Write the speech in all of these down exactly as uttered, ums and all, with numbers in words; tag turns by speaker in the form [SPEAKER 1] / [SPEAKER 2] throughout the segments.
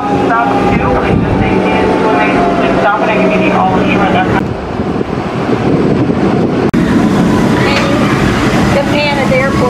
[SPEAKER 1] stop, stop two, please just stay seated. We'll make, please stop and I can give you all the short.
[SPEAKER 2] Japan at the airport.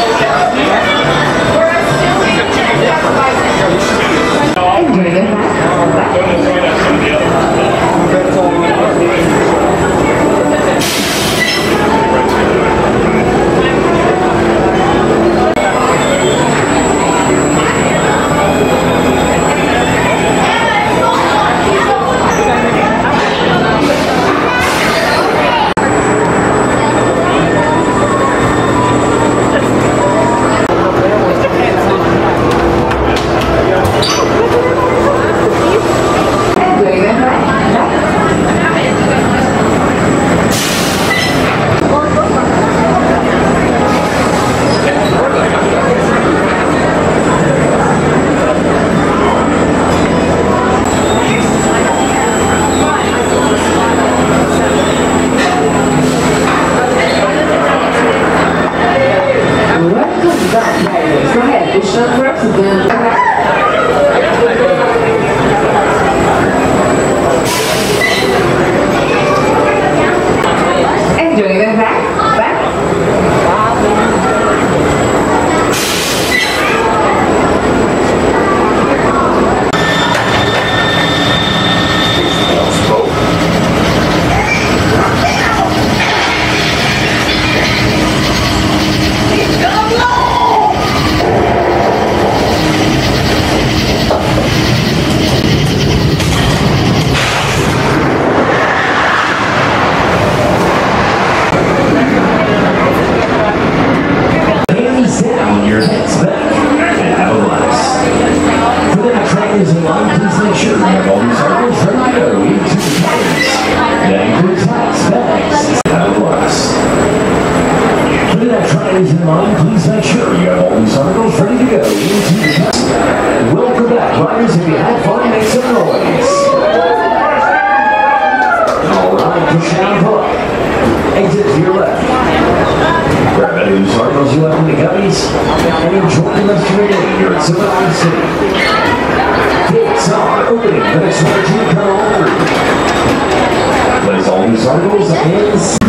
[SPEAKER 3] Please make sure you have all these articles ready to go into the test. Welcome back, riders. If you had fun, make some noise. Alright, push down pull. Exit to your left. Grab any of these articles you left in the guppies and enjoy the rest of your day here at Civilized City. Gates are opening the next one to come on through. Place all these articles in